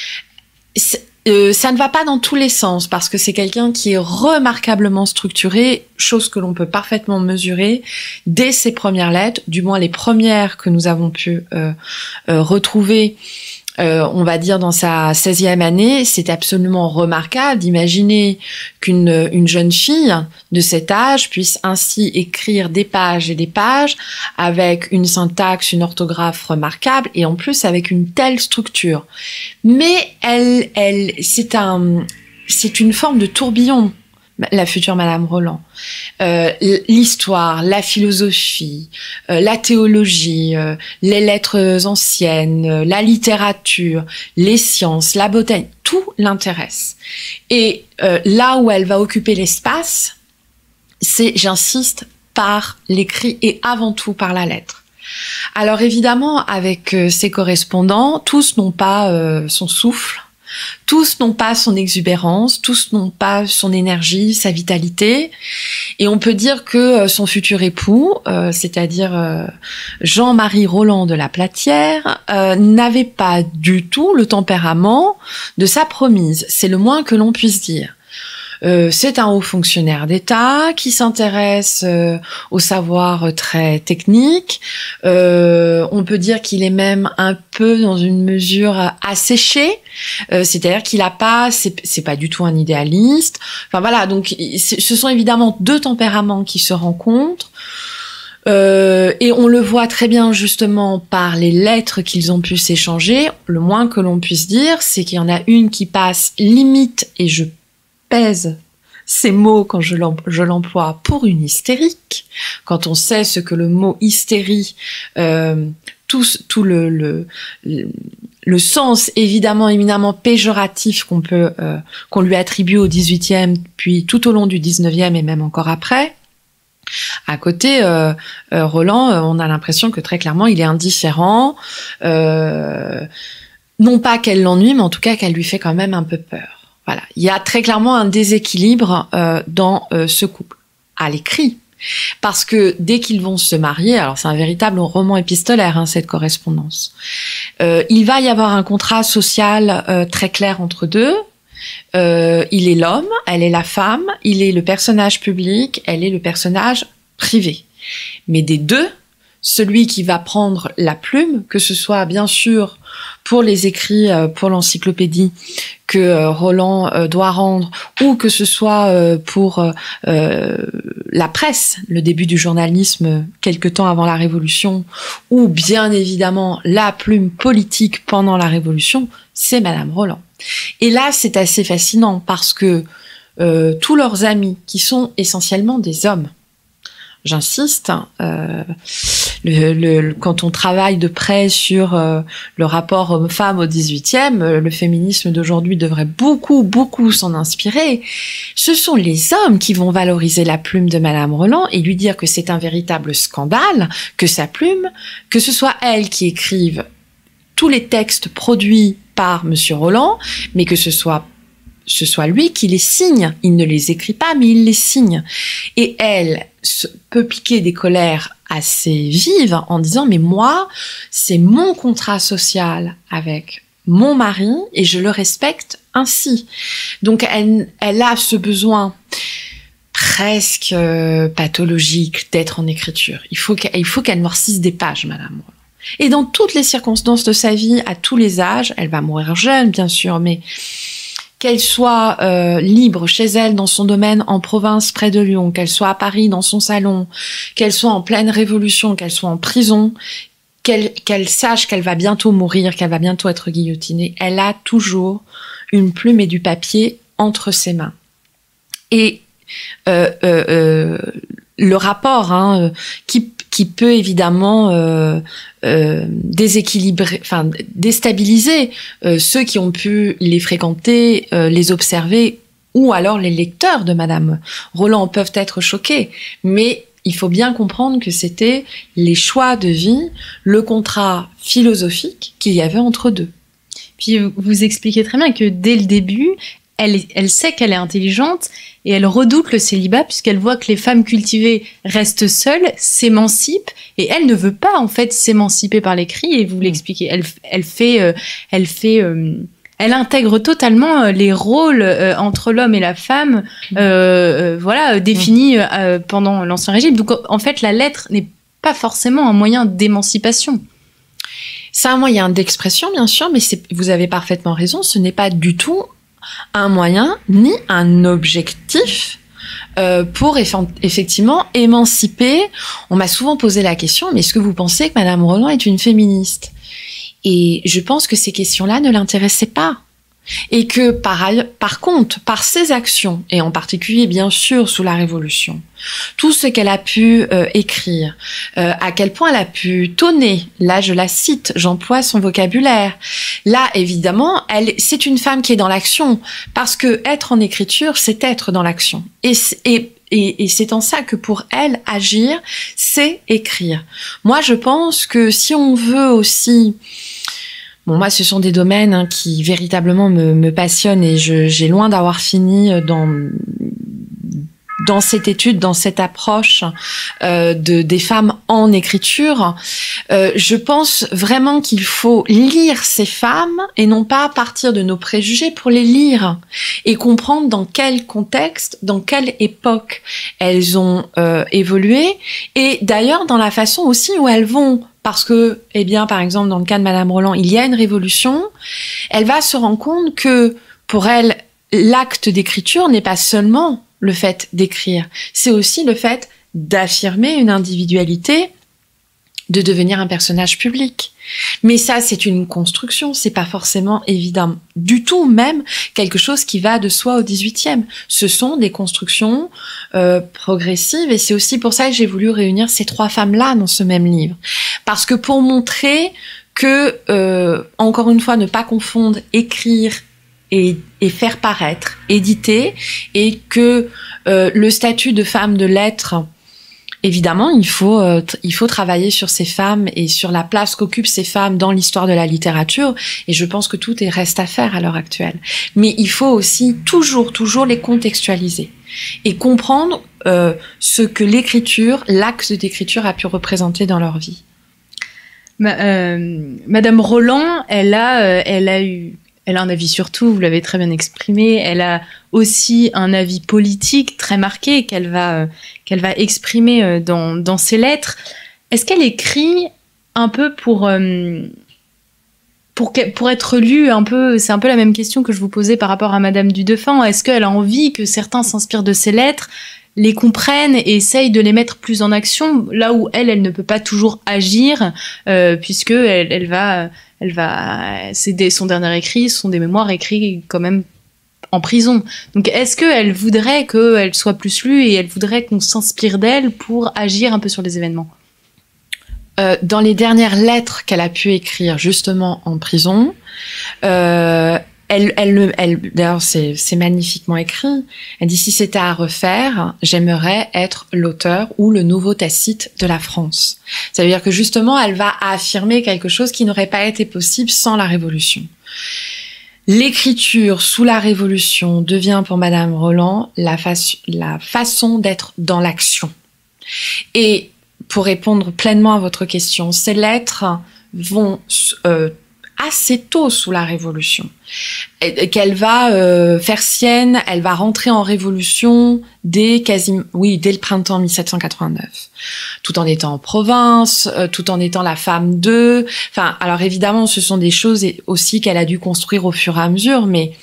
Euh, ça ne va pas dans tous les sens parce que c'est quelqu'un qui est remarquablement structuré, chose que l'on peut parfaitement mesurer dès ses premières lettres, du moins les premières que nous avons pu euh, euh, retrouver, euh, on va dire dans sa seizième année. C'est absolument remarquable d'imaginer qu'une une jeune fille de cet âge puisse ainsi écrire des pages et des pages avec une syntaxe, une orthographe remarquable et en plus avec une telle structure. Mais elle, elle, c'est un, c'est une forme de tourbillon, la future Madame Roland. Euh, l'histoire, la philosophie, euh, la théologie, euh, les lettres anciennes, euh, la littérature, les sciences, la botanique, tout l'intéresse. Et euh, là où elle va occuper l'espace, c'est, j'insiste, par l'écrit et avant tout par la lettre. Alors évidemment, avec euh, ses correspondants, tous n'ont pas euh, son souffle, tous n'ont pas son exubérance, tous n'ont pas son énergie, sa vitalité. Et on peut dire que euh, son futur époux, euh, c'est-à-dire euh, Jean-Marie Roland de la Platière, euh, n'avait pas du tout le tempérament de sa promise. C'est le moins que l'on puisse dire. Euh, c'est un haut fonctionnaire d'État qui s'intéresse euh, au savoir très technique. Euh, on peut dire qu'il est même un peu dans une mesure asséché, euh, c'est-à-dire qu'il a pas, c'est, c'est pas du tout un idéaliste. Enfin voilà, donc ce sont évidemment deux tempéraments qui se rencontrent. Euh, et on le voit très bien justement par les lettres qu'ils ont pu s'échanger. Le moins que l'on puisse dire, c'est qu'il y en a une qui passe limite, et je pèse ces mots quand je l'emploie, pour une hystérique, quand on sait ce que le mot hystérie, euh, tout, tout le, le, le, le sens évidemment éminemment péjoratif qu'on peut euh, qu'on lui attribue au dix-huitième, puis tout au long du dix-neuvième et même encore après. À côté, euh, euh, Roland, euh, on a l'impression que très clairement il est indifférent, euh, non pas qu'elle l'ennuie, mais en tout cas qu'elle lui fait quand même un peu peur. Voilà, il y a très clairement un déséquilibre euh, dans euh, ce couple. À l'écrit, Parce que dès qu'ils vont se marier, alors c'est un véritable roman épistolaire, hein, cette correspondance, euh, il va y avoir un contrat social euh, très clair entre deux. Euh, il est l'homme, elle est la femme, il est le personnage public, elle est le personnage privé. Mais des deux, celui qui va prendre la plume, que ce soit bien sûr pour les écrits, euh, pour l'encyclopédie que euh, Roland euh, doit rendre, ou que ce soit euh, pour euh, la presse, le début du journalisme quelque temps avant la Révolution, ou bien évidemment la plume politique pendant la Révolution, c'est Madame Roland. Et là, c'est assez fascinant parce que euh, tous leurs amis, qui sont essentiellement des hommes, j'insiste, euh, le, le, quand on travaille de près sur euh, le rapport homme-femme au dix-huitième, le féminisme d'aujourd'hui devrait beaucoup, beaucoup s'en inspirer. Ce sont les hommes qui vont valoriser la plume de Madame Roland et lui dire que c'est un véritable scandale que sa plume, que ce soit elle qui écrive tous les textes produits par Monsieur Roland, mais que ce soit ce soit lui qui les signe. Il ne les écrit pas, mais il les signe. Et elle peut piquer des colères assez vives en disant « Mais moi, c'est mon contrat social avec mon mari et je le respecte ainsi. » Donc, elle, elle a ce besoin presque euh, pathologique d'être en écriture. Il faut qu'elle, il faut qu'elle noircisse des pages, Madame Roland. Et dans toutes les circonstances de sa vie, à tous les âges, elle va mourir jeune, bien sûr, mais qu'elle soit euh, libre chez elle, dans son domaine, en province, près de Lyon, qu'elle soit à Paris, dans son salon, qu'elle soit en pleine révolution, qu'elle soit en prison, qu'elle, qu'elle sache qu'elle va bientôt mourir, qu'elle va bientôt être guillotinée, elle a toujours une plume et du papier entre ses mains. Et euh, euh, euh, le rapport hein, qui qui peut évidemment euh, euh, déséquilibrer, enfin déstabiliser euh, ceux qui ont pu les fréquenter, euh, les observer, ou alors les lecteurs de Madame Roland peuvent être choqués. Mais il faut bien comprendre que c'était les choix de vie, le contrat philosophique qu'il y avait entre deux. Puis vous expliquez très bien que dès le début, elle, elle sait qu'elle est intelligente et elle redoute le célibat puisqu'elle voit que les femmes cultivées restent seules, s'émancipent et elle ne veut pas en fait s'émanciper par l'écrit. Et vous l'expliquez, elle, elle fait, euh, elle fait, euh, elle intègre totalement les rôles euh, entre l'homme et la femme, euh, euh, voilà, définis euh, pendant l'Ancien Régime. Donc en fait, la lettre n'est pas forcément un moyen d'émancipation. C'est un moyen d'expression, bien sûr, mais c'est, vous avez parfaitement raison, ce n'est pas du tout un moyen ni un objectif euh, pour eff- effectivement émanciper. On m'a souvent posé la question, mais est-ce que vous pensez que Madame Roland est une féministe ? Et je pense que ces questions-là ne l'intéressaient pas. Et que par, par contre, par ses actions, et en particulier bien sûr sous la Révolution, tout ce qu'elle a pu euh, écrire, euh, à quel point elle a pu tonner, là je la cite, j'emploie son vocabulaire, là évidemment, elle, c'est une femme qui est dans l'action, parce que être en écriture, c'est être dans l'action. Et, et, et, et c'est en ça que pour elle, agir, c'est écrire. Moi je pense que si on veut aussi... Bon, moi, ce sont des domaines hein, qui véritablement me, me passionnent et je, j'ai loin d'avoir fini dans dans cette étude, dans cette approche euh, de des femmes en écriture. Euh, je pense vraiment qu'il faut lire ces femmes et non pas partir de nos préjugés pour les lire et comprendre dans quel contexte, dans quelle époque elles ont euh, évolué et d'ailleurs dans la façon aussi où elles vont. Parce que, eh bien, par exemple, dans le cas de Madame Roland, il y a une révolution. Elle va se rendre compte que, pour elle, l'acte d'écriture n'est pas seulement le fait d'écrire. C'est aussi le fait d'affirmer une individualité, de devenir un personnage public. Mais ça, c'est une construction. C'est pas forcément évident du tout, même quelque chose qui va de soi au dix-huitième. Ce sont des constructions euh, progressives et c'est aussi pour ça que j'ai voulu réunir ces trois femmes-là dans ce même livre. Parce que pour montrer que, euh, encore une fois, ne pas confondre écrire et, et faire paraître, éditer, et que euh, le statut de femme de lettres évidemment, il faut euh, t- il faut travailler sur ces femmes et sur la place qu'occupent ces femmes dans l'histoire de la littérature. Et je pense que tout est reste à faire à l'heure actuelle. Mais il faut aussi toujours toujours les contextualiser et comprendre euh, ce que l'écriture, l'acte d'écriture a pu représenter dans leur vie. Ma- euh, Madame Roland, elle a, euh, elle a eu, elle a un avis sur tout. Vous l'avez très bien exprimé. Elle a aussi un avis politique très marqué qu'elle va, euh, qu'elle va exprimer euh, dans, dans ses lettres. Est-ce qu'elle écrit un peu pour, euh, pour, que- pour être lue un peu? C'est un peu la même question que je vous posais par rapport à Madame du Deffand. Est-ce qu'elle a envie que certains s'inspirent de ses lettres, les comprennent et essayent de les mettre plus en action, là où elle, elle ne peut pas toujours agir, euh, puisque elle, elle va, elle va, c'est des, son dernier écrit, ce sont des mémoires écrits quand même en prison. Donc, est-ce qu'elle voudrait qu'elle soit plus lue et elle voudrait qu'on s'inspire d'elle pour agir un peu sur les événements? Euh, dans les dernières lettres qu'elle a pu écrire justement en prison, euh, elle, elle, elle, d'ailleurs c'est, c'est magnifiquement écrit. Elle dit si c'était à refaire, j'aimerais être l'auteur ou le nouveau Tacite de la France. Ça veut dire que justement elle va affirmer quelque chose qui n'aurait pas été possible sans la Révolution. L'écriture sous la Révolution devient pour Madame Roland la, fa- la façon d'être dans l'action. Et pour répondre pleinement à votre question, ces lettres vont euh, assez tôt sous la Révolution, et, qu'elle va euh, faire sienne, elle va rentrer en Révolution dès quasi, oui, dès le printemps mille sept cent quatre-vingt-neuf, tout en étant en province, euh, tout en étant la femme d'eux. Enfin, alors évidemment, ce sont des choses aussi qu'elle a dû construire au fur et à mesure, mais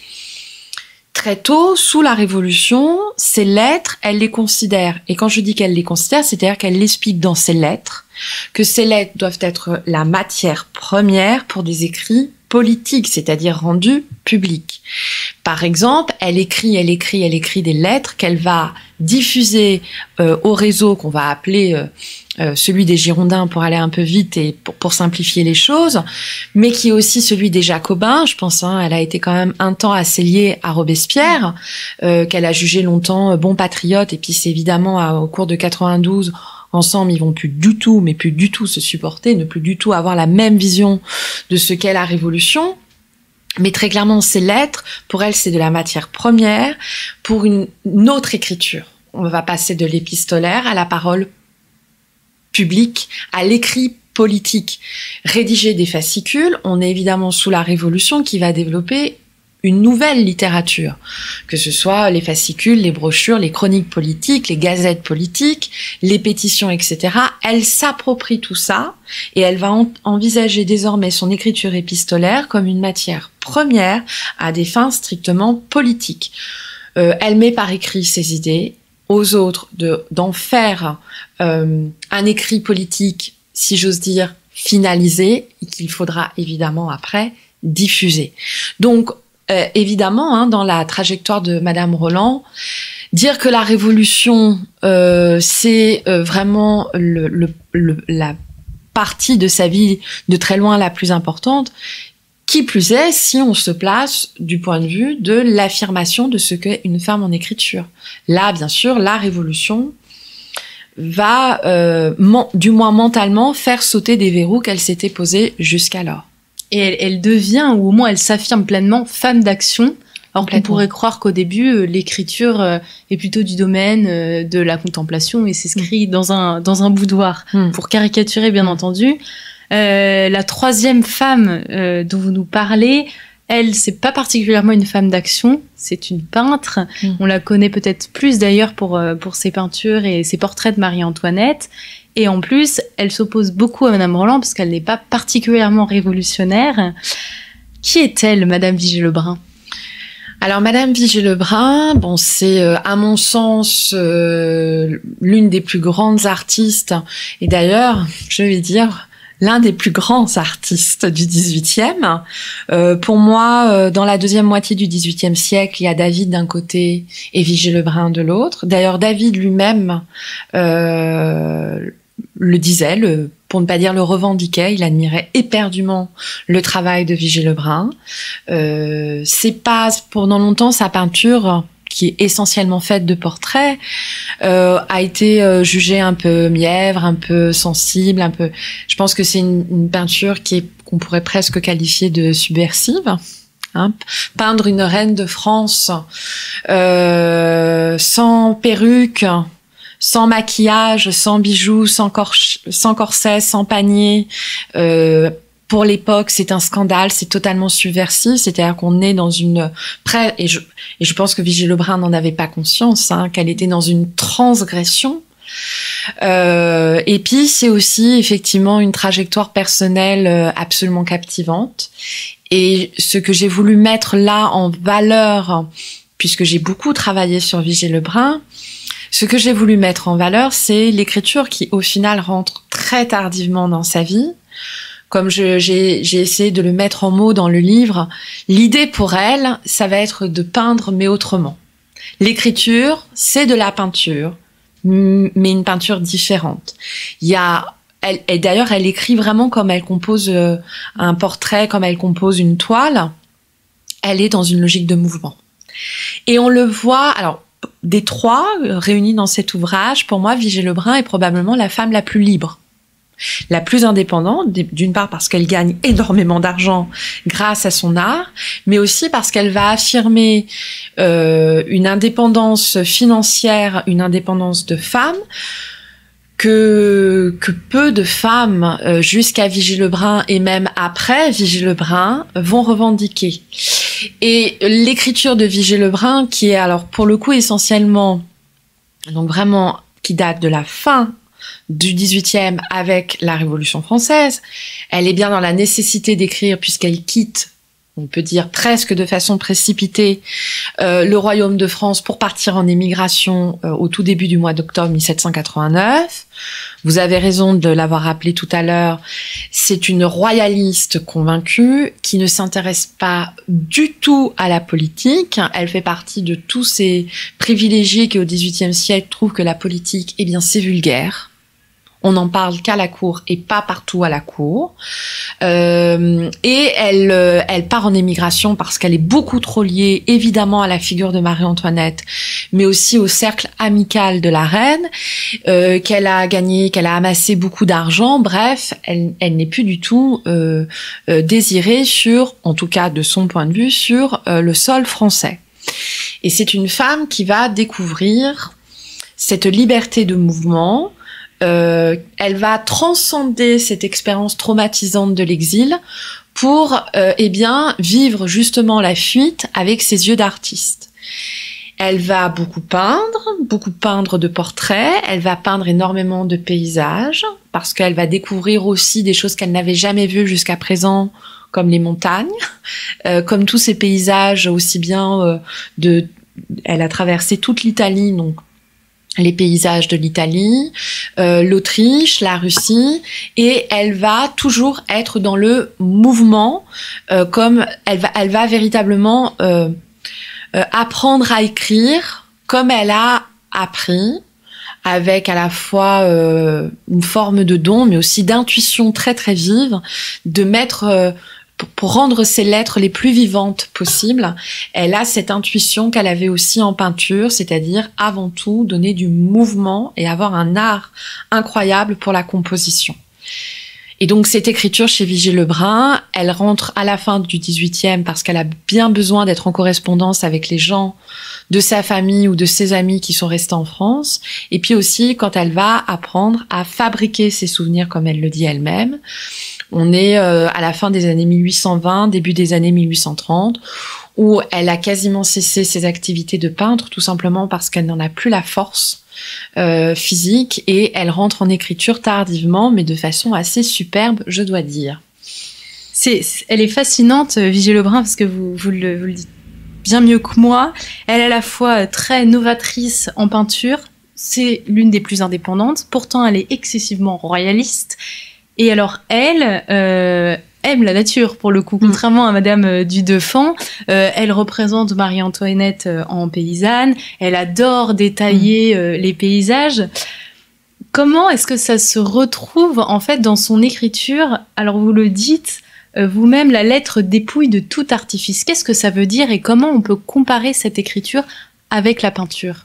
très tôt, sous la Révolution, ces lettres, elle les considère. Et quand je dis qu'elle les considère, c'est-à-dire qu'elle l'explique dans ses lettres que ces lettres doivent être la matière première pour des écrits politiques, c'est-à-dire rendus publics. Par exemple, elle écrit, elle écrit, elle écrit des lettres qu'elle va diffuser euh, au réseau qu'on va appeler euh, euh, celui des Girondins pour aller un peu vite et pour, pour simplifier les choses, mais qui est aussi celui des Jacobins. Je pense, hein, elle a été quand même un temps assez liée à Robespierre, euh, qu'elle a jugé longtemps bon patriote, et puis c'est évidemment à, au cours de quatre-vingt-douze, ensemble, ils vont plus du tout, mais plus du tout se supporter, ne plus du tout avoir la même vision de ce qu'est la Révolution. Mais très clairement, ces lettres, pour elle, c'est de la matière première pour une, une autre écriture. On va passer de l'épistolaire à la parole publique, à l'écrit politique. Rédiger des fascicules, on est évidemment sous la Révolution qui va développer une nouvelle littérature, que ce soit les fascicules, les brochures, les chroniques politiques, les gazettes politiques, les pétitions, et cetera. Elle s'approprie tout ça et elle va en- envisager désormais son écriture épistolaire comme une matière première à des fins strictement politiques. Euh, elle met par écrit ses idées, aux autres de, d'en faire euh, un écrit politique, si j'ose dire, finalisé, et qu'il faudra évidemment après diffuser. Donc, Euh, évidemment, hein, dans la trajectoire de Madame Roland, dire que la Révolution, euh, c'est euh, vraiment le, le, le, la partie de sa vie de très loin la plus importante, qui plus est si on se place du point de vue de l'affirmation de ce qu'est une femme en écriture. Là, bien sûr, la Révolution va, euh, man- du moins mentalement, faire sauter des verrous qu'elle s'était posés jusqu'alors. Et elle, elle devient, ou au moins elle s'affirme pleinement, femme d'action. Alors qu'on pourrait croire qu'au début, euh, l'écriture euh, est plutôt du domaine euh, de la contemplation et s'inscrit mmh. dans un dans un boudoir, mmh. pour caricaturer bien mmh. entendu. Euh, la troisième femme euh, dont vous nous parlez, elle, c'est pas particulièrement une femme d'action, c'est une peintre. Mmh. On la connaît peut-être plus d'ailleurs pour euh, pour ses peintures et ses portraits de Marie-Antoinette. Et en plus, elle s'oppose beaucoup à Madame Roland parce qu'elle n'est pas particulièrement révolutionnaire. Qui est-elle, Madame Vigée-Lebrun ? Alors, Madame Vigée-Lebrun, bon, c'est euh, à mon sens euh, l'une des plus grandes artistes, et d'ailleurs, je vais dire l'un des plus grands artistes du dix-huitième. Euh, pour moi, euh, dans la deuxième moitié du dix-huitième siècle, il y a David d'un côté et Vigée-Lebrun de l'autre. D'ailleurs, David lui-même euh, le disait, le, pour ne pas dire le revendiquait, il admirait éperdument le travail de Vigée-Lebrun. Euh, c'est pas pendant longtemps sa peinture qui est essentiellement faite de portraits, euh, a été euh, jugée un peu mièvre, un peu sensible, un peu. Je pense que c'est une, une peinture qui est qu'on pourrait presque qualifier de subversive. Hein, peindre une reine de France euh, sans perruque, sans maquillage, sans bijoux, sans, corch- sans corset, sans panier. Euh, pour l'époque, c'est un scandale, c'est totalement subversif. C'est-à-dire qu'on est dans une près et je et je pense que Vigée Lebrun n'en avait pas conscience, hein, qu'elle était dans une transgression. Euh, et puis c'est aussi effectivement une trajectoire personnelle euh, absolument captivante. Et ce que j'ai voulu mettre là en valeur, puisque j'ai beaucoup travaillé sur Vigée Lebrun, ce que j'ai voulu mettre en valeur, c'est l'écriture qui, au final, rentre très tardivement dans sa vie. Comme je, j'ai, j'ai essayé de le mettre en mots dans le livre, l'idée pour elle, ça va être de peindre, mais autrement. L'écriture, c'est de la peinture, mais une peinture différente. Il y a Elle, et d'ailleurs, elle écrit vraiment comme elle compose euh, un portrait, comme elle compose une toile. Elle est dans une logique de mouvement. Et on le voit, alors, des trois euh, réunis dans cet ouvrage, pour moi, Vigée Lebrun est probablement la femme la plus libre, la plus indépendante, d'une part parce qu'elle gagne énormément d'argent grâce à son art, mais aussi parce qu'elle va affirmer euh, une indépendance financière, une indépendance de femme, que que peu de femmes euh, jusqu'à Vigée Lebrun et même après Vigée Lebrun vont revendiquer. Et l'écriture de Vigée Lebrun, qui est alors pour le coup essentiellement, donc vraiment qui date de la fin du dix-huitième avec la Révolution française, elle est bien dans la nécessité d'écrire puisqu'elle quitte, on peut dire presque de façon précipitée, euh, le royaume de France pour partir en émigration euh, au tout début du mois d'octobre mille sept cent quatre-vingt-neuf. Vous avez raison de l'avoir rappelé tout à l'heure, c'est une royaliste convaincue qui ne s'intéresse pas du tout à la politique. Elle fait partie de tous ces privilégiés qui au dix-huitième siècle trouvent que la politique, eh bien, c'est vulgaire. On n'en parle qu'à la cour et pas partout à la cour. Euh, et elle, euh, elle part en émigration parce qu'elle est beaucoup trop liée, évidemment, à la figure de Marie-Antoinette, mais aussi au cercle amical de la reine, euh, qu'elle a gagné, qu'elle a amassé beaucoup d'argent. Bref, elle, elle n'est plus du tout euh, euh, désirée sur, en tout cas de son point de vue, sur euh, le sol français. Et c'est une femme qui va découvrir cette liberté de mouvement. Euh, elle va transcender cette expérience traumatisante de l'exil pour, euh, eh bien, vivre justement la fuite avec ses yeux d'artiste. Elle va beaucoup peindre, beaucoup peindre de portraits. Elle va peindre énormément de paysages parce qu'elle va découvrir aussi des choses qu'elle n'avait jamais vues jusqu'à présent, comme les montagnes, euh, comme tous ces paysages aussi bien euh, de. Elle a traversé toute l'Italie, donc. Les paysages de l'Italie, euh, l'Autriche, la Russie, et elle va toujours être dans le mouvement, euh, comme elle va, elle va véritablement euh, euh, apprendre à écrire comme elle a appris, avec à la fois euh, une forme de don, mais aussi d'intuition très très vive, de mettre euh, pour rendre ses lettres les plus vivantes possibles. Elle a cette intuition qu'elle avait aussi en peinture, c'est-à-dire avant tout donner du mouvement et avoir un art incroyable pour la composition. Et donc cette écriture chez Vigée Lebrun, elle rentre à la fin du dix-huitième parce qu'elle a bien besoin d'être en correspondance avec les gens de sa famille ou de ses amis qui sont restés en France. Et puis aussi quand elle va apprendre à fabriquer ses souvenirs comme elle le dit elle-même. On est euh, à la fin des années mille huit cent vingt, début des années mille huit cent trente, où elle a quasiment cessé ses activités de peintre, tout simplement parce qu'elle n'en a plus la force euh, physique, et elle rentre en écriture tardivement, mais de façon assez superbe, je dois dire. C'est, elle est fascinante, Vigée Lebrun, parce que vous, vous, le, vous le dites bien mieux que moi. Elle est à la fois très novatrice en peinture, c'est l'une des plus indépendantes, pourtant elle est excessivement royaliste. Et alors, elle euh, aime la nature, pour le coup. Mmh. Contrairement à Madame du Deffand, euh, elle représente Marie-Antoinette euh, en paysanne. Elle adore détailler mmh. euh, les paysages. Comment est-ce que ça se retrouve, en fait, dans son écriture? Alors, vous le dites euh, vous-même, la lettre dépouille de tout artifice. Qu'est-ce que ça veut dire et comment on peut comparer cette écriture avec la peinture?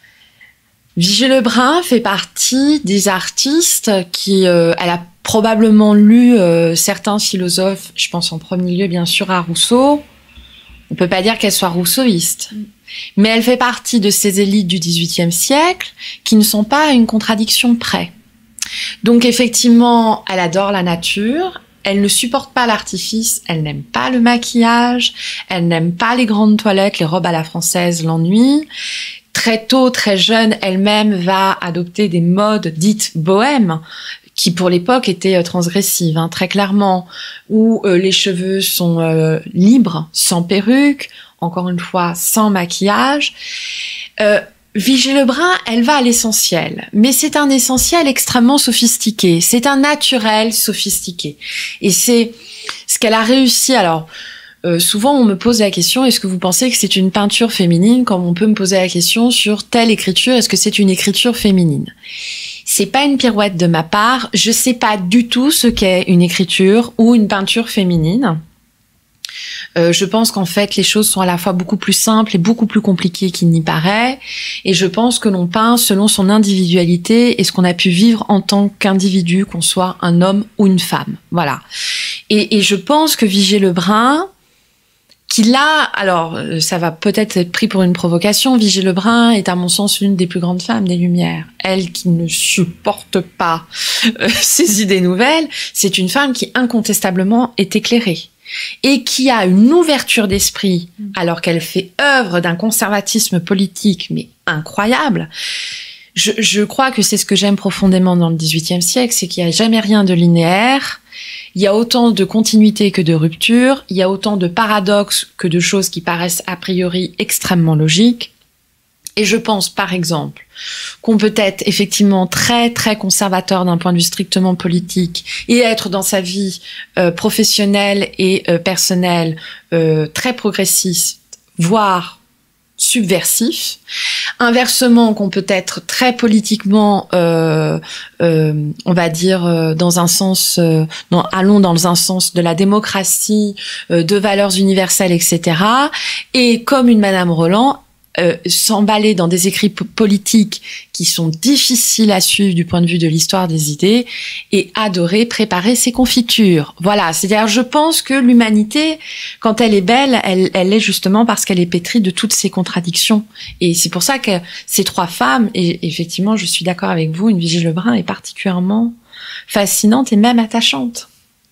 Vigée Lebrun fait partie des artistes qui, euh, elle a probablement lu euh, certains philosophes, je pense en premier lieu bien sûr à Rousseau. On peut pas dire qu'elle soit rousseauiste, mm. mais elle fait partie de ces élites du dix-huitième siècle qui ne sont pas à une contradiction près. Donc effectivement, elle adore la nature, elle ne supporte pas l'artifice, elle n'aime pas le maquillage, elle n'aime pas les grandes toilettes, les robes à la française l'ennuient. Très tôt, très jeune, elle-même va adopter des modes dites bohèmes, qui pour l'époque étaient transgressives, hein, très clairement, où euh, les cheveux sont euh, libres, sans perruque, encore une fois, sans maquillage. Euh, Vigée Lebrun, elle va à l'essentiel, mais c'est un essentiel extrêmement sophistiqué, c'est un naturel sophistiqué. Et c'est ce qu'elle a réussi, alors... Euh, souvent, on me pose la question, est-ce que vous pensez que c'est une peinture féminine, comme on peut me poser la question sur telle écriture, est-ce que c'est une écriture féminine? C'est pas une pirouette de ma part, je sais pas du tout ce qu'est une écriture ou une peinture féminine. Euh, je pense qu'en fait, les choses sont à la fois beaucoup plus simples et beaucoup plus compliquées qu'il n'y paraît. Et je pense que l'on peint selon son individualité et ce qu'on a pu vivre en tant qu'individu, qu'on soit un homme ou une femme. Voilà. Et, et je pense que Vigée Lebrun, qui là, alors ça va peut-être être pris pour une provocation, Vigée Lebrun est à mon sens l'une des plus grandes femmes des Lumières. Elle qui ne supporte pas euh, ces idées nouvelles, c'est une femme qui incontestablement est éclairée et qui a une ouverture d'esprit alors qu'elle fait œuvre d'un conservatisme politique mais incroyable. Je, je crois que c'est ce que j'aime profondément dans le dix-huitième siècle, c'est qu'il n'y a jamais rien de linéaire. Il y a autant de continuité que de rupture, il y a autant de paradoxes que de choses qui paraissent a priori extrêmement logiques. Et je pense, par exemple, qu'on peut être effectivement très, très conservateur d'un point de vue strictement politique et être dans sa vie euh, professionnelle et euh, personnelle euh, très progressiste, voire subversif. Inversement, qu'on peut être très politiquement, euh, euh, on va dire, euh, dans un sens, euh, dans, allons dans un sens de la démocratie, euh, de valeurs universelles, et cetera. Et comme une Madame Roland, Euh, s'emballer dans des écrits p- politiques qui sont difficiles à suivre du point de vue de l'histoire des idées et adorer préparer ses confitures. Voilà, c'est-à-dire je pense que l'humanité, quand elle est belle, elle, elle est justement parce qu'elle est pétrie de toutes ces contradictions. Et c'est pour ça que ces trois femmes, et effectivement je suis d'accord avec vous, une Vigée Lebrun est particulièrement fascinante et même attachante.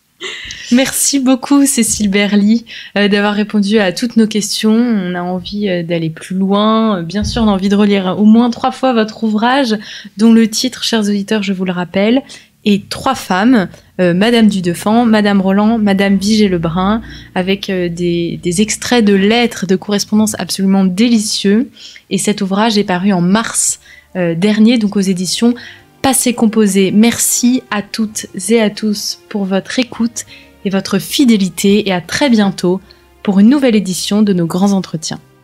Merci beaucoup Cécile Berly euh, d'avoir répondu à toutes nos questions. On a envie euh, d'aller plus loin. Bien sûr, on a envie de relire au moins trois fois votre ouvrage, dont le titre, chers auditeurs, je vous le rappelle, est Trois femmes, euh, Madame du Deffand, Madame Roland, Madame Vigée Lebrun, avec euh, des, des extraits de lettres, de correspondances absolument délicieux. Et cet ouvrage est paru en mars euh, dernier, donc aux éditions Passé Composé. Merci à toutes et à tous pour votre écoute et votre fidélité et à très bientôt pour une nouvelle édition de nos grands entretiens.